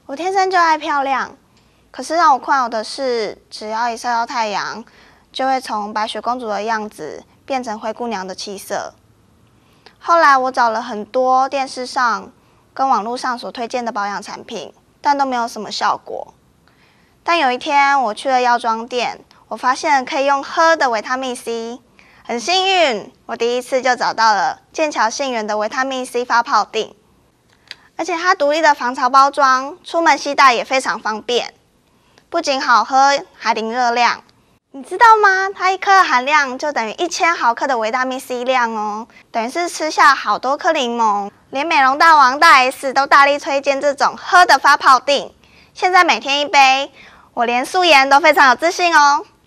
我天生就爱漂亮，可是让我困扰的是，只要一晒到太阳，就会从白雪公主的样子变成灰姑娘的气色。后来我找了很多电视上跟网络上所推荐的保养产品，但都没有什么效果。但有一天我去了药妆店，我发现可以用喝的维他命 C， 很幸运，我第一次就找到了剑桥信源的维他命 C 发泡锭。而且它独立的防潮包装，出门携带也非常方便。不仅好喝，还零热量。你知道吗？它一颗的含量就等于1000毫克的维他命 C 量哦，等于是吃下好多颗柠檬。连美容大王大 S 都大力推荐这种喝的发泡锭。现在每天一杯，我连素颜都非常有自信哦。